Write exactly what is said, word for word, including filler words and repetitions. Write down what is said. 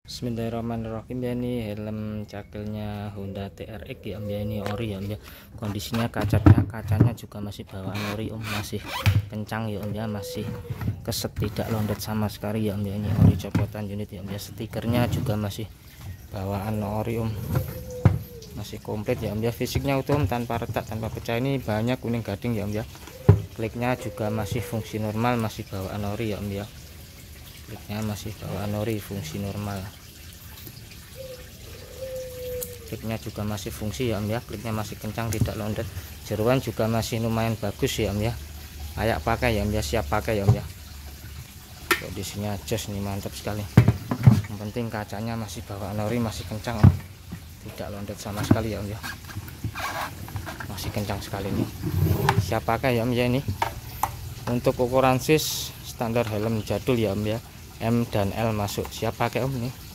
Bismillahirrahmanirrahim ya, ini helm cakilnya Honda T R X ya om ya, ini ori ya om ya. Kondisinya kacanya kacanya juga masih bawaan ori om, masih kencang ya om ya, masih keset, tidak londet sama sekali ya om ya. Ini ori copotan unit ya om ya. Stikernya juga masih bawaan ori om, masih komplit ya om ya. Fisiknya utuh om, tanpa retak, tanpa pecah. Ini banyak kuning gading ya om ya. Kliknya juga masih fungsi normal, masih bawaan ori ya om ya. Kliknya masih bawaan ori, fungsi normal. Kliknya juga masih fungsi ya om ya. Kliknya masih kencang, tidak londet. Jeruan juga masih lumayan bagus ya om ya, layak pakai ya om ya, siap pakai ya om ya. Kondisinya jos nih, mantap sekali. Yang penting kacanya masih bawaan ori, masih kencang om. Tidak londet sama sekali ya om ya, masih kencang sekali nih, siap pakai ya om ya. Ini untuk ukuran sis standar helm jadul ya om ya, M dan L masuk, siap pakai om nih.